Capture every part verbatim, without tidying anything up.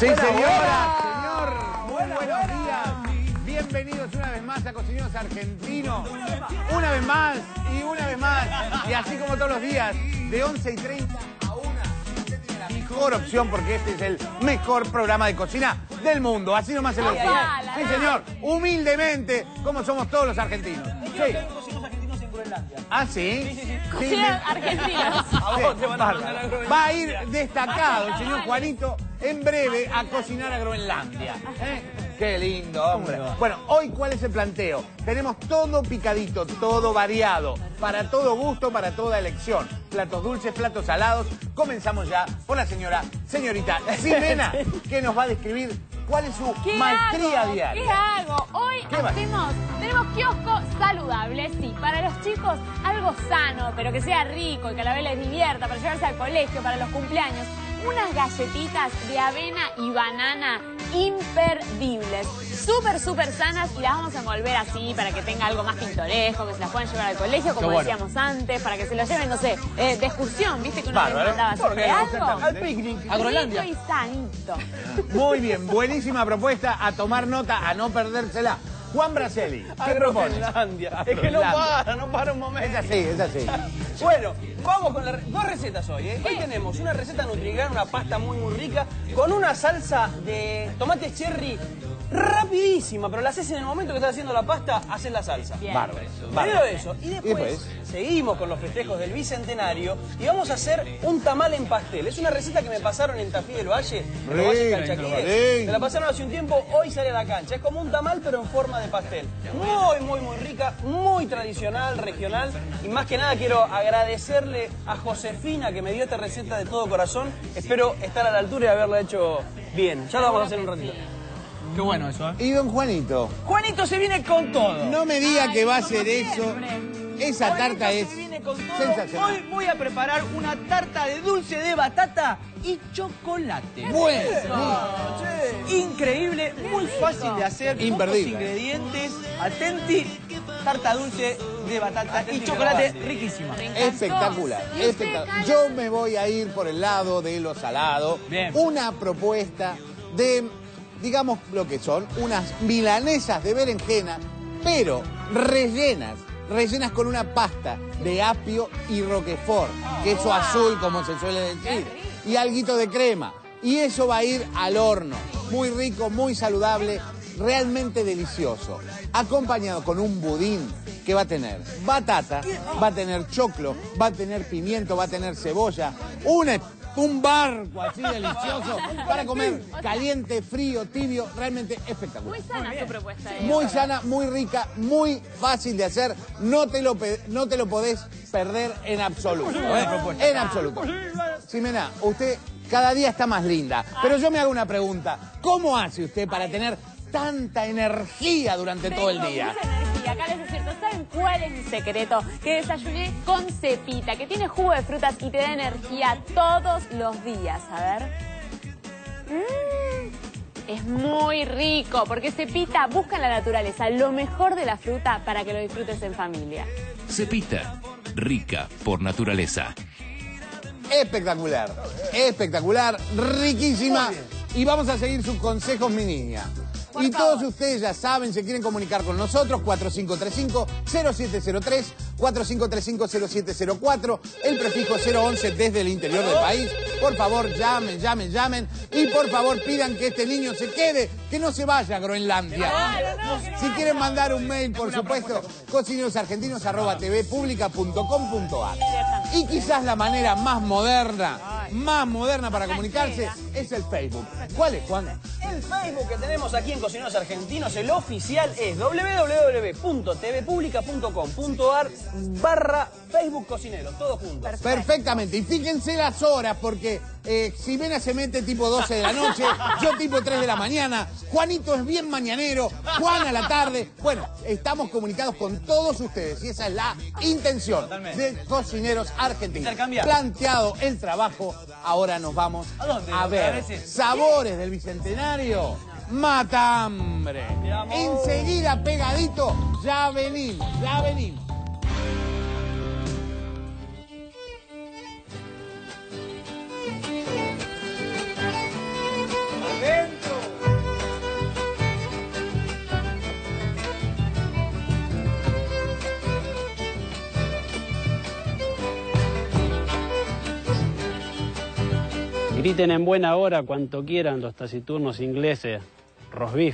Sí, señora, señor. Muy buenos días. Bienvenidos una vez más a Cocineros Argentinos. Una vez más y una vez más. Y así como todos los días, de once y treinta a una, usted tiene la mejor opción porque este es el mejor programa de cocina del mundo. Así nomás se lo digo. Sí, señor. Humildemente, como somos todos los argentinos. Sí. ¿Ah, sí? Sí, sí, sí. Cocineros argentinos. A vos te van a mandar a Groenlandia. Va a ir destacado el señor Juanito en breve a cocinar a Groenlandia. ¿Eh? Qué lindo, hombre. Bueno, hoy, ¿cuál es el planteo? Tenemos todo picadito, todo variado, para todo gusto, para toda elección. Platos dulces, platos salados. Comenzamos ya por la señora, señorita Ximena, que nos va a describir cuál es su ¿Qué maestría hago? diaria. ¿Qué hago? Hoy ¿Qué va? hacemos, tenemos kiosco saludable, sí, para los chicos algo sano, pero que sea rico y que a la vez les divierta, para llevarse al colegio, para los cumpleaños. Unas galletitas de avena y banana imperdibles, súper, súper sanas, y las vamos a envolver así para que tenga algo más pintoresco, que se las puedan llevar al colegio, como bueno. decíamos antes, para que se lo lleven, no sé, eh, de excursión, ¿viste? Que uno les Bárbaro. mandaba ¿Por qué siempre no? algo. Exactamente. Al picnic. A Groenlandia. Rico y sanito. Muy bien, buenísima propuesta, a tomar nota, a no perdérsela. Juan Braceli, ¿qué propone? Groenlandia. Es que no para, no para un momento. Es así, es así. Bueno, vamos con la re- dos recetas hoy, ¿eh? Hoy tenemos una receta nutrigrán, una pasta muy muy rica, con una salsa de tomate cherry rapidísima, pero la haces en el momento que estás haciendo la pasta, haces la salsa. Bien. Bárbaro. Primero bárbaro. eso, y después, Y después, seguimos con los festejos del Bicentenario y vamos a hacer un tamal en pastel. Es una receta que me pasaron en Tafí del Valle, en el Valle Rico, Calchaquíes. rico. Me la pasaron hace un tiempo, hoy sale a la cancha. Es como un tamal pero en forma de pastel. Muy, muy, muy rica, muy tradicional, regional. Y más que nada quiero agradecerle a Josefina que me dio esta receta de todo corazón. Espero estar a la altura y haberla hecho bien. Ya lo vamos a hacer en un ratito. Qué bueno eso, ¿eh? y don Juanito, Juanito se viene con todo. no me diga que va a hacer eso. siempre. Esa Juanito tarta se es viene con todo. sensacional. Hoy voy a preparar una tarta de dulce de batata y chocolate. Bueno, Increíble, muy fácil de hacer, pocos Imperdible. ingredientes. Atenti, tarta dulce de batata Atenti y que chocolate lo va. riquísima. Me encantó. espectacular, ¿Y usted, espectacular. Carlos? Yo me voy a ir por el lado de lo salado. Bien. Una propuesta de, digamos lo que son, unas milanesas de berenjena, pero rellenas, rellenas con una pasta de apio y roquefort, queso Wow. azul como se suele decir, y alguito de crema. Y eso va a ir al horno. Muy rico, muy saludable, realmente delicioso. Acompañado con un budín que va a tener batata, va a tener choclo, va a tener pimiento, va a tener cebolla, una, un barco así delicioso para comer caliente, frío, tibio, realmente espectacular. Muy sana su propuesta. ¿eh? Muy sana, muy rica, muy fácil de hacer. No te lo, pe- no te lo podés perder en absoluto. ¿eh? En absoluto. Ximena, usted cada día está más linda. Pero yo me hago una pregunta. ¿Cómo hace usted para tener tanta energía durante todo el Tengo día? mucha energía, acá les es cierto. ¿Saben cuál es mi secreto? Que desayuné con cepita, que tiene jugo de frutas y te da energía todos los días. A ver. Mm, es muy rico, porque cepita busca en la naturaleza lo mejor de la fruta para que lo disfrutes en familia. Cepita, rica por naturaleza. Espectacular, espectacular, riquísima. Y vamos a seguir sus consejos, mi niña. Y todos ustedes ya saben, se quieren comunicar con nosotros, cuatro cinco tres cinco, cero siete cero tres, cuatro cinco tres cinco, cero siete cero cuatro, el prefijo cero once desde el interior del país. Por favor, llamen, llamen, llamen. Y por favor, pidan que este niño se quede, que no se vaya a Groenlandia. Si quieren mandar un mail, por supuesto, cocinerosargentinos arroba tvpublica punto com punto ar. Y quizás la manera más moderna, más moderna para comunicarse es el Facebook. ¿Cuál es, Juan? El Facebook que tenemos aquí en Cocineros Argentinos, el oficial es doble u doble u doble u punto tvpublica punto com punto ar barra Facebook Cocineros, todo junto. Perfectamente. Y fíjense las horas, porque eh, Ximena se mete tipo doce de la noche, yo tipo tres de la mañana, Juanito es bien mañanero, Juan a la tarde. Bueno, estamos comunicados con todos ustedes y esa es la intención Totalmente. de Cocineros Argentinos. Intercambiar. Planteado el trabajo, ahora nos vamos ¿A dónde? a A ver veces. sabores del Bicentenario. Matambre. Veamos. Enseguida pegadito, ya venimos, ya venimos. ¡Ve! Griten en buena hora cuanto quieran los taciturnos ingleses. Roast beef.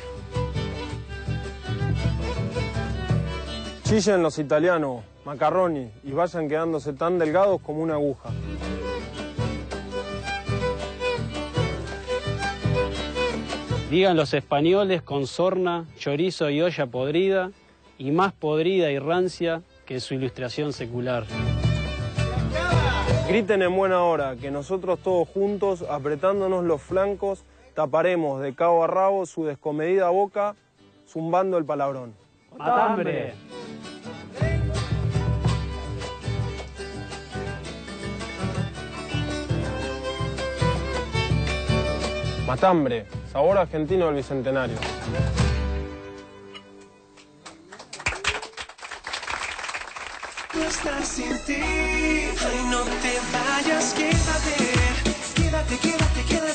Chillen los italianos, macarroni, y vayan quedándose tan delgados como una aguja. Digan los españoles con sorna, chorizo y olla podrida, y más podrida y rancia que su ilustración secular. Griten en buena hora, que nosotros todos juntos, apretándonos los flancos, taparemos de cabo a rabo su descomedida boca, zumbando el palabrón. ¡Matambre! Matambre, sabor argentino del Bicentenario. No estás sin ti, ay no te vayas, quédate, quédate, quédate, quédate.